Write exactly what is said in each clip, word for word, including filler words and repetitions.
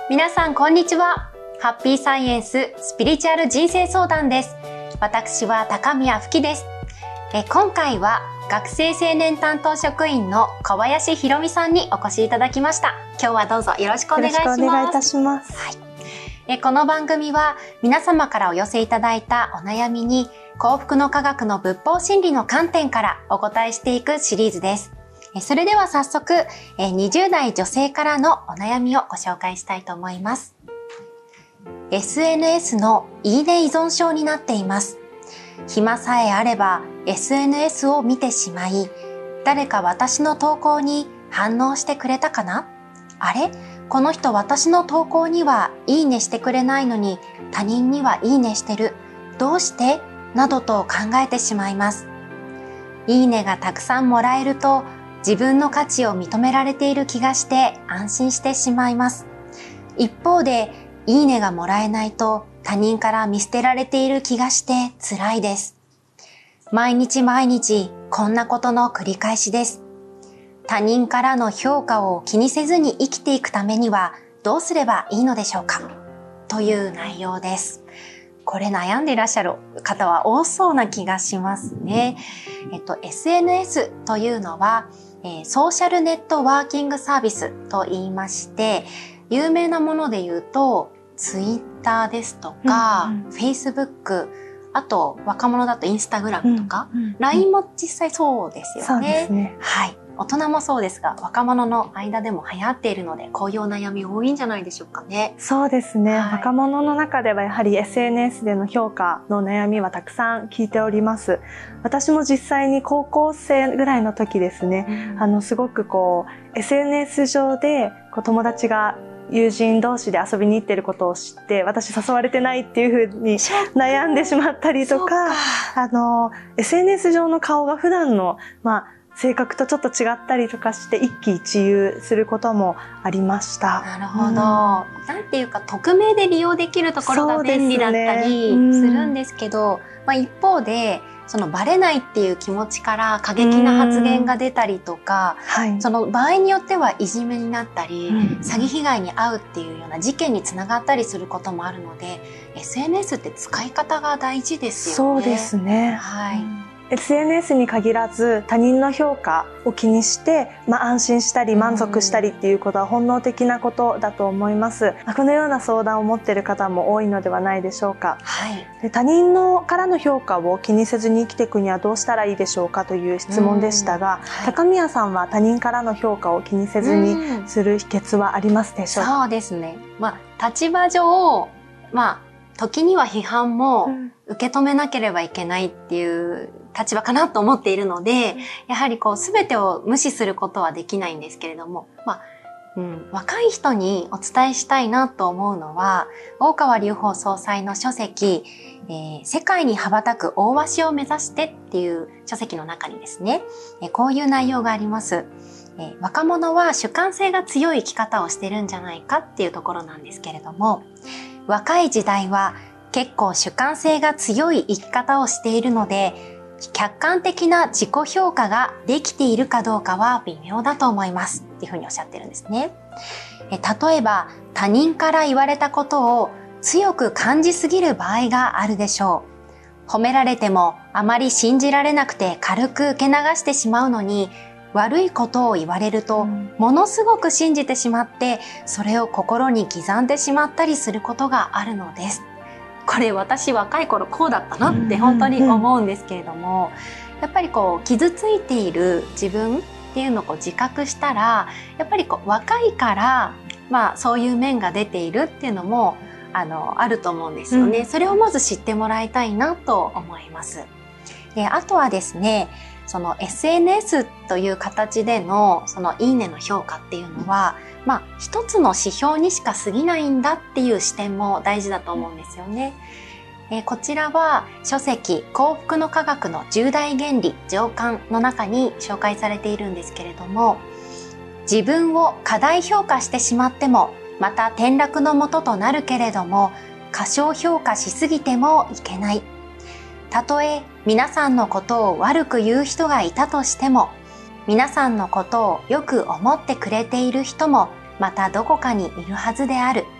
皆さんこんにちは。ハッピーサイエンススピリチュアル人生相談です。私は高宮ふきです。え今回は学生青年担当職員の小林ひろみさんにお越しいただきました。今日はどうぞよろしくお願いします。 よろしくお願いいたします。 はい、えこの番組は皆様からお寄せいただいたお悩みに幸福の科学の仏法真理の観点からお答えしていくシリーズです。それでは早速、にじゅう代女性からのお悩みをご紹介したいと思います。エスエヌエス のいいね依存症になっています。暇さえあれば エスエヌエス を見てしまい、誰か私の投稿に反応してくれたかな？あれ？この人私の投稿にはいいねしてくれないのに他人にはいいねしてる。どうして？などと考えてしまいます。いいねがたくさんもらえると自分の価値を認められている気がして安心してしまいます。一方で、いいねがもらえないと他人から見捨てられている気がして辛いです。毎日毎日こんなことの繰り返しです。他人からの評価を気にせずに生きていくためにはどうすればいいのでしょうか？という内容です。これ悩んでいらっしゃる方は多そうな気がしますね。えっと、エスエヌエス というのは、えー、ソーシャルネットワーキングサービスと言いまして、有名なもので言うと、ツイッターですとか、フェイスブック、あと若者だとインスタグラムとか、うんうんうん、ライン も実際そうですよね。 そうですね。 はい。大人もそうですが、若者の間でも流行っているので、こういうお悩み多いんじゃないでしょうかね。 そうですね。 はい、 若者の中ではやはり エスエヌエス での評価の悩みはたくさん聞いております。私も実際に高校生ぐらいの時ですね、うん、あの、すごくこう、エスエヌエス 上でこう友達が友人同士で遊びに行っていることを知って、私誘われてないっていうふうに悩んでしまったりとか、あの、エスエヌエス 上の顔が普段の、まあ、性格とちょっと違ったりとかして一喜一憂することもありました。 なるほど。うん、なんていうか匿名で利用できるところが便利だったりするんですけど、ね、うん、まあ、一方でそのバレないっていう気持ちから過激な発言が出たりとか、はい、その場合によってはいじめになったり、うん、詐欺被害に遭うっていうような事件につながったりすることもあるので、エスエヌエス って使い方が大事ですよね。 そうですね。 はい。 エスエヌエス に限らず他人の評価を気にして、まあ、安心したり満足したりっていうことは本能的なことだと思います。まあ、このような相談を持っている方も多いのではないでしょうか。 はい、 で他人のからの評価を気にせずに生きていくにはどうしたらいいでしょうかという質問でしたが、はい、高宮さんは他人からの評価を気にせずにする秘訣はありますでしょうか？ そうですね。まあ、立場上、まあ、時には批判も受け止めなければいけないっていう立場かなと思っているので、やはりこう全てを無視することはできないんですけれども、まあ、うん、若い人にお伝えしたいなと思うのは、大川隆法総裁の書籍、えー、世界に羽ばたく大鷲を目指してっていう書籍の中にですね、えー、こういう内容があります。えー、若者は主観性が強い生き方をしてるんじゃないかっていうところなんですけれども、若い時代は結構主観性が強い生き方をしているので、客観的な自己評価ができているかどうかは微妙だと思いますっていうふうにおっしゃってるんですね。え例えば他人から言われたことを強く感じすぎる場合があるでしょう。褒められてもあまり信じられなくて軽く受け流してしまうのに、悪いことを言われるとものすごく信じてしまって、それを心に刻んでしまったりすることがあるのです。これ私若い頃こうだったなって本当に思うんですけれども、やっぱりこう傷ついている自分っていうのをこう自覚したら、やっぱりこう若いからまあそういう面が出ているっていうのもあのあると思うんですよね。うん、それをまず知ってもらいたいなと思います。で、あとはですね、その エスエヌエス という形でのそのいいねの評価っていうのは、まあ一つの指標にしか過ぎないんだっていう視点も大事だと思うんですよね。えー、こちらは書籍幸福の科学のじゅう大原理上巻の中に紹介されているんですけれども、自分を過大評価してしまってもまた転落のもととなるけれども、過小評価しすぎてもいけない。たとえ皆さんのことを悪く言う人がいたとしても、皆さんのことをよく思ってくれている人もまたどこかにいるはずである。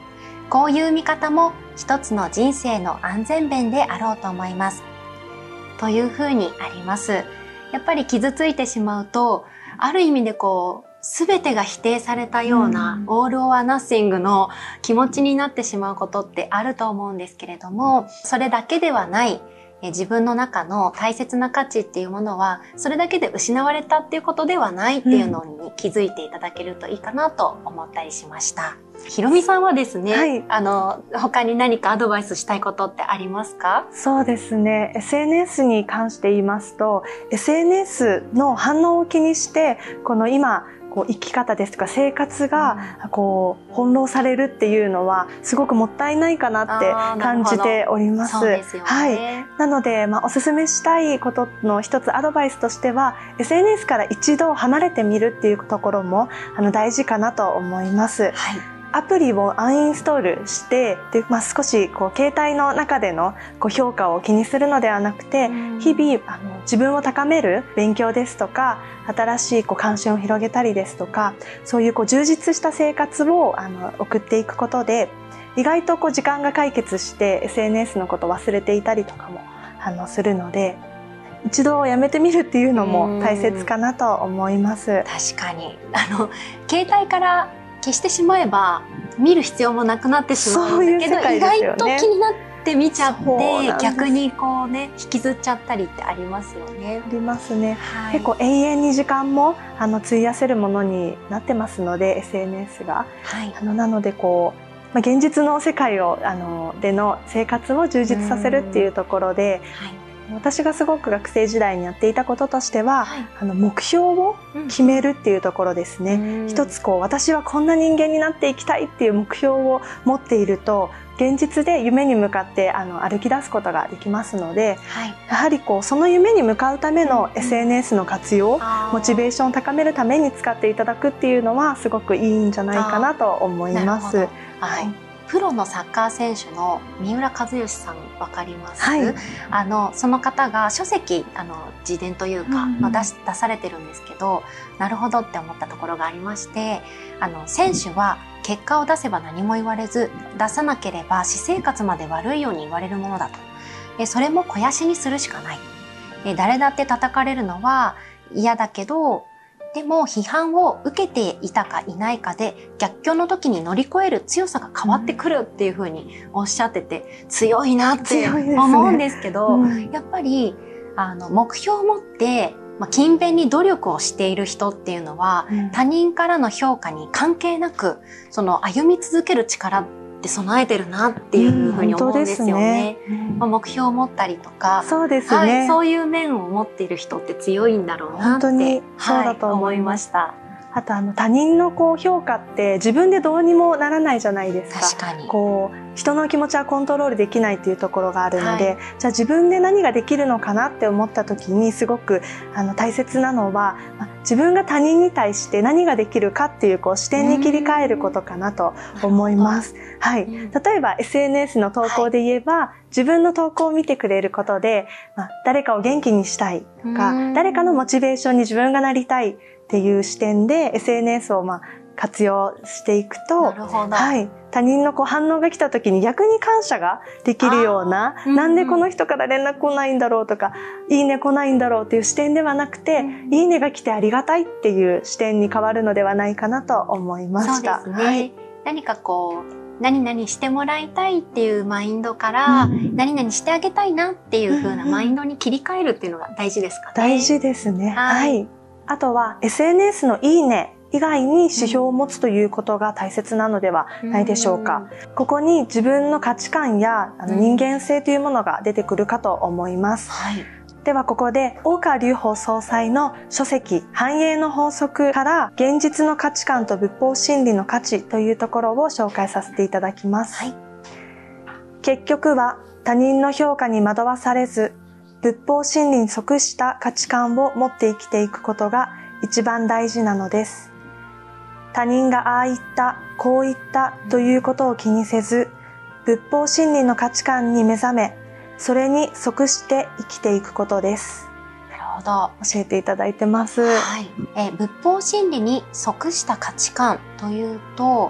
こういう見方も一つの人生の安全弁であろうと思います。というふうにあります。やっぱり傷ついてしまうと、ある意味でこう、すべてが否定されたような、オールオアナッシングの気持ちになってしまうことってあると思うんですけれども、それだけではない、自分の中の大切な価値っていうものは、それだけで失われたっていうことではないっていうのに気づいていただけるといいかなと思ったりしました。ひろみさんはですね、はい、あの、他に何かアドバイスしたいことってありますか？ そうですね。エスエヌエス に関して言いますと、エスエヌエス の反応を気にして、この今、こう生き方ですとか生活がこう翻弄されるっていうのはすごくもったいないかなって感じております。 そうですよね。 はい。なので、まあ、おすすめしたいことの一つアドバイスとしては、エスエヌエス から一度離れてみるっていうところもあの大事かなと思います。はい。アプリをアンインストールして、で、まあ、少しこう携帯の中でのこう評価を気にするのではなくて、日々あの自分を高める勉強ですとか、新しいこう関心を広げたりですとか、そういうこう充実した生活をあの送っていくことで、意外とこう時間が解決して エスエヌエス のことを忘れていたりとかもあのするので、一度やめてみるっていうのも大切かなと思います。 確かに。あの、携帯から消してしまえば見る必要もなくなってしまうんだけど、意外と気になって見ちゃって、逆にこうね、引きずっちゃったりってありますよね。 ありますね。はい、結構永遠に時間もあの費やせるものになってますので、エスエヌエス が。はい、あのなのでこう、まあ、現実の世界をあのでの生活を充実させるっていうところで、私がすごく学生時代にやっていたこととしては、はい、あの目標を決めるっていうところですね。うん、一つこう私はこんな人間になっていきたいっていう目標を持っていると、現実で夢に向かってあの歩き出すことができますので、はい、やはりこうその夢に向かうための エスエヌエス の活用、うん、モチベーションを高めるために使っていただくっていうのはすごくいいんじゃないかなと思います。 はい。プロのサッカー選手の三浦知良さん、わかります？はい、あのその方が書籍、あの自伝というか、うんまあ、出し出されてるんですけど、なるほどって思ったところがありまして、あの選手は結果を出せば何も言われず、出さなければ私生活まで悪いように言われるものだと。でそれも肥やしにするしかない。で誰だって叩かれるのは嫌だけど、でも批判を受けていたかいないかで逆境の時に乗り越える強さが変わってくるっていうふうにおっしゃってて、強いなって思うんですけど、ねうん、やっぱりあの目標を持ってまあ、勤勉に努力をしている人っていうのは、うん、他人からの評価に関係なくその歩み続ける力って備えてるなっていうふうに思うんですよね。うん、ねまあ、目標を持ったりとか、 そうですね、はい、 そういう面を持っている人って強いんだろうなって本当にそうだと思いました。 あとあの他人のこう評価って自分でどうにもならないじゃないですか。 確かに。 こう人の気持ちはコントロールできないっていうところがあるので、はい、じゃあ自分で何ができるのかなって思った時にすごくあの大切なのは、まあ、自分が他人に対して何ができるかっていうこう視点に切り替えることかなと思います。はい。例えば エスエヌエス の投稿で言えば、はい、自分の投稿を見てくれることで、まあ、誰かを元気にしたいとか、誰かのモチベーションに自分がなりたいっていう視点で エスエヌエス をまあ活用していくと、 なるほど、 はい、他人のこう反応が来た時に逆に感謝ができるような、うんうん、なんでこの人から連絡来ないんだろうとか、いいね来ないんだろうっていう視点ではなくて、うん、いいねが来てありがたいっていう視点に変わるのではないかなと思いました。 そうですね。はい、何かこう何々してもらいたいっていうマインドから、うん、何々してあげたいなっていう風なマインドに切り替えるっていうのが大事ですかね。 大事ですね。はい。はい、あとは エスエヌエス のいいね以外に指標を持つということが大切なのではないでしょうか。うん、ここに自分の価値観やあの人間性というものが出てくるかと思います。はい、ではここで大川隆法総裁の書籍繁栄の法則から現実の価値観と仏法真理の価値というところを紹介させていただきます。はい、結局は他人の評価に惑わされず仏法真理に即した価値観を持って生きていくことが一番大事なのです。他人がああ言った、こう言ったということを気にせず、仏法真理の価値観に目覚め、それに即して生きていくことです。 なるほど。 教えていただいてます。 はい。えー、仏法真理に即した価値観というと、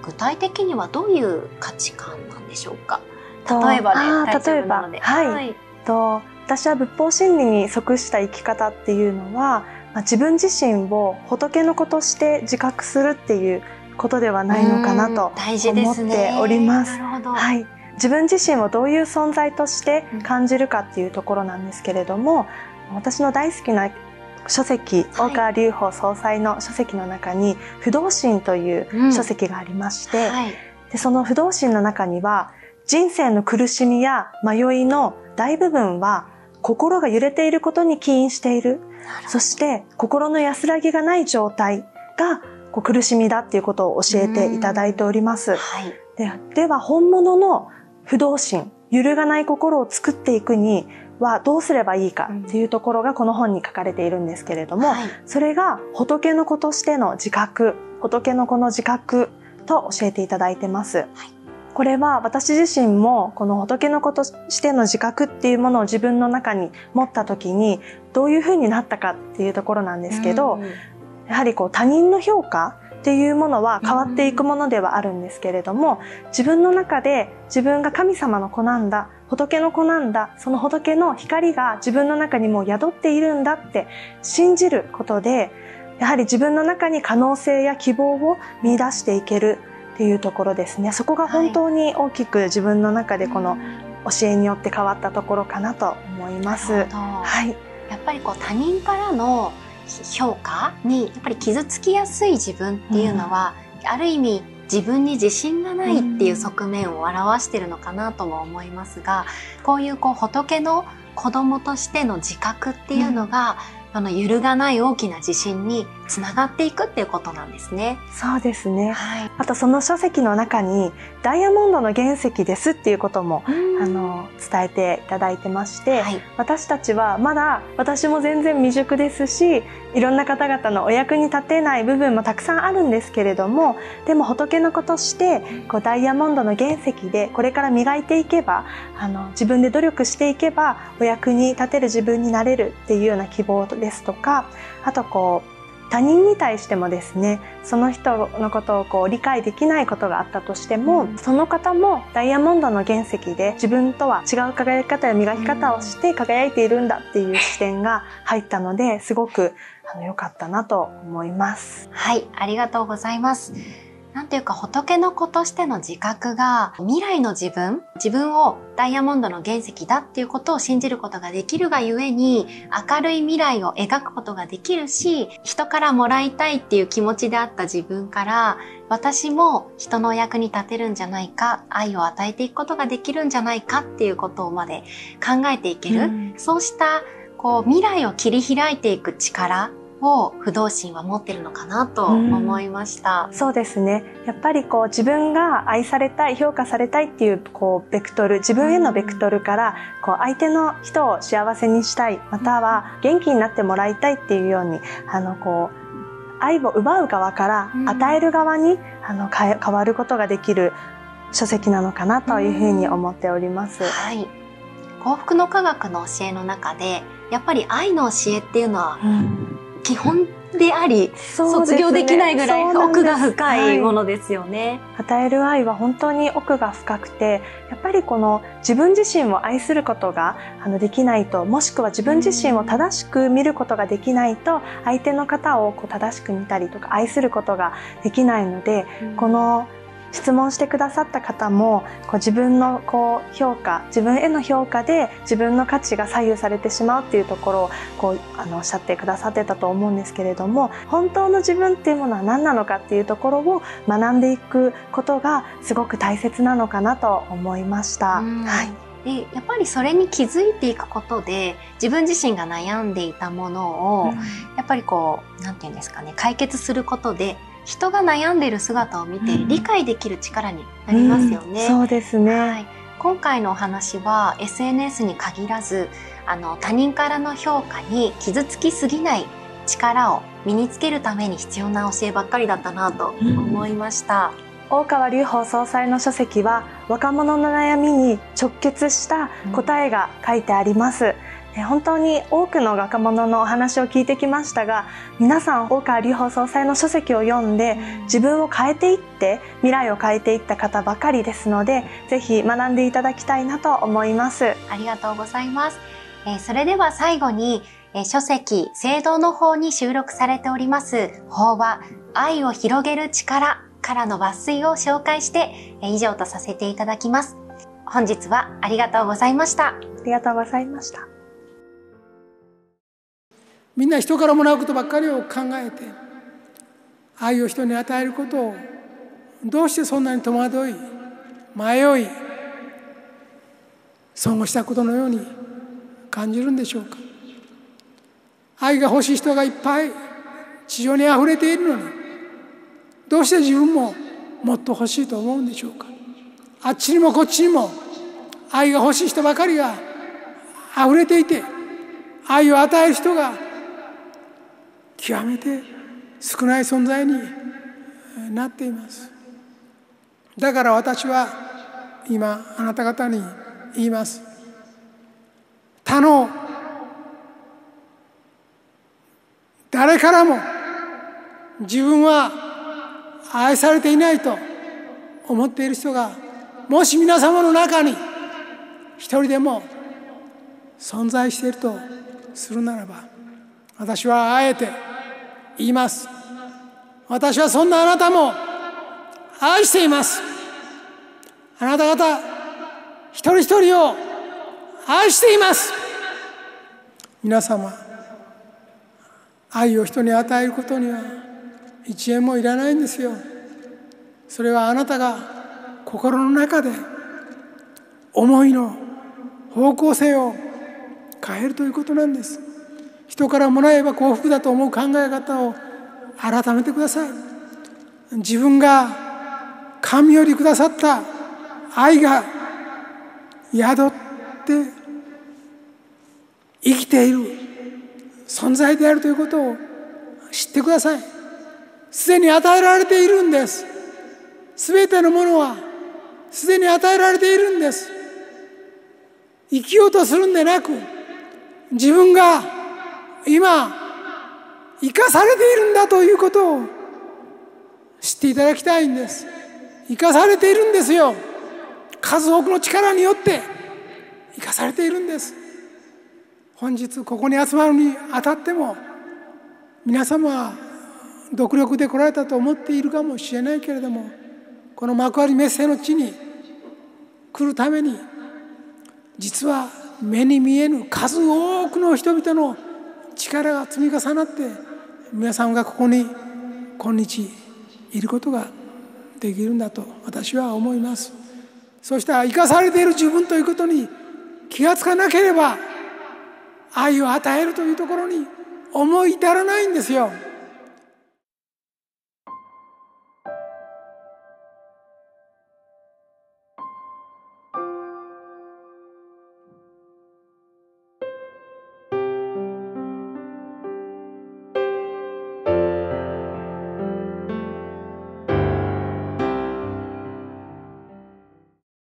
具体的にはどういう価値観なんでしょうか？例えばで大丈夫なので。 はい、はい、と私は仏法真理に即した生き方っていうのは、まあ、自分自身を仏の子として自覚するっていうことではないのかなと思っております。 なるほど。 はい、自分自身をどういう存在として感じるかっていうところなんですけれども、うん、私の大好きな書籍、はい、大川隆法総裁の書籍の中に不動心という書籍がありまして、うん、はい、でその不動心の中には人生の苦しみや迷いの大部分は心が揺れていることに起因している。そして心の安らぎがない状態がこう苦しみだっていうことを教えていただいております。はい、で, では本物の不動心、揺るがない心を作っていくにはどうすればいいかっていうところがこの本に書かれているんですけれども、はい、それが仏の子としての自覚、仏の子の自覚と教えていただいてます。はい、これは私自身もこの仏の子としての自覚っていうものを自分の中に持った時にどういう風になったかっていうところなんですけど、やはりこう他人の評価っていうものは変わっていくものではあるんですけれども、自分の中で自分が神様の子なんだ、仏の子なんだ、その仏の光が自分の中にも宿っているんだって信じることで、やはり自分の中に可能性や希望を見出していけるっていうところですね。そこが本当に大きく自分の中でこの教えによって変わったところかなと思います。はい、 やっぱりこう他人からの評価にやっぱり傷つきやすい自分っていうのは、うん、ある意味自分に自信がないっていう側面を表してるのかなとも思いますが、こういうこう仏の子供としての自覚っていうのが、うん、あの揺るがない大きな自信につながっていくっていうことなんですね。 そうですね。はい、あとその書籍の中にダイヤモンドの原石ですっていうこともあの伝えていただいてまして、はい、私たちはまだ私も全然未熟ですし、いろんな方々のお役に立てない部分もたくさんあるんですけれども、でも仏の子としてこうダイヤモンドの原石でこれから磨いていけば、あの自分で努力していけばお役に立てる自分になれるっていうような希望ですとか、あとこう他人に対してもですね、その人のことをこう理解できないことがあったとしても、うん、その方もダイヤモンドの原石で自分とは違う輝き方や磨き方をして輝いているんだっていう視点が入ったので、すごくあの良かったなと思います。 はい、ありがとうございます。なんていうか仏の子としての自覚が未来の自分、自分をダイヤモンドの原石だっていうことを信じることができるがゆえに、明るい未来を描くことができるし、人からもらいたいっていう気持ちであった自分から、私も人のお役に立てるんじゃないか、愛を与えていくことができるんじゃないかっていうことまで考えていける。うん、そうしたこう未来を切り開いていく力を不動心は持ってるのかなと思いました。 うん、そうですね。やっぱりこう自分が愛されたい、評価されたいっていうこうベクトル、自分へのベクトルからこう相手の人を幸せにしたい、または元気になってもらいたいっていうように、あのこう愛を奪う側から与える側に、うん、あの変わることができる書籍なのかなというふうに思っております。 うん、はい。幸福の科学の教えの中で、やっぱり愛の教えっていうのは、うん基本であり、卒業できないぐらい奥が深いものですよね。 はい、与える愛は本当に奥が深くて、やっぱりこの自分自身を愛することがあのできないと、もしくは自分自身を正しく見ることができないと、相手の方をこう正しく見たりとか愛することができないので、この質問してくださった方もこう自分のこう評価、自分への評価で自分の価値が左右されてしまうっていうところをこうあのおっしゃってくださってたと思うんですけれども、本当の自分っていうものは何なのかっていうところを学んでいくことがすごく大切なのかなと思いました。はい。 でやっぱりそれに気づいていくことで自分自身が悩んでいたものを、うん、やっぱりこうなんていうんですかね、解決することで人が悩んでいる姿を見て理解できる力になりますよね。 うんうん、そうですね。はい、 今回のお話は エスエヌエス に限らず、あの他人からの評価に傷つきすぎない力を身につけるために必要な教えばっかりだったなと思いました。 うん、大川隆法総裁の書籍は若者の悩みに直結した答えが書いてあります。 本当に多くの若者のお話を聞いてきましたが、皆さん大川隆法総裁の書籍を読んで自分を変えていって未来を変えていった方ばかりですので、ぜひ学んでいただきたいなと思います。 ありがとうございます。えー、それでは最後に、えー、書籍聖堂の方に収録されております法話愛を広げる力からの抜粋を紹介して、えー、以上とさせていただきます。本日はありがとうございました。 ありがとうございました。 みんな人からもらうことばっかりを考えて、愛を人に与えることをどうしてそんなに戸惑い迷い損をしたことのように感じるんでしょうか。愛が欲しい人がいっぱい地上にあふれているのに、どうして自分ももっと欲しいと思うんでしょうか。あっちにもこっちにも愛が欲しい人ばかりがあふれていて、愛を与える人が極めて少ない存在になっています。だから私は今あなた方に言います。他の誰からも自分は愛されていないと思っている人がもし皆様の中に一人でも存在しているとするならば、私はあえて言います。私はそんなあなたも愛しています。あなた方一人一人を愛しています。皆様、愛を人に与えることには一円もいらないんですよ。それはあなたが心の中で思いの方向性を変えるということなんです。人からもらえば幸福だと思う考え方を改めてください。自分が神よりくださった愛が宿って生きている存在であるということを知ってください。すでに与えられているんです。すべてのものはすでに与えられているんです。生きようとするんでなく、自分が今生かされているんだということを知っていただきたいんです。生かされているんですよ。数多くの力によって生かされているんです。本日ここに集まるにあたっても、皆様は独力で来られたと思っているかもしれないけれども、この幕張メッセの地に来るために、実は目に見えぬ数多くの人々の力が積み重なって、皆さんがここに今日いることができるんだと私は思います。そうした生かされている自分ということに気がつかなければ、愛を与えるというところに思い至らないんですよ。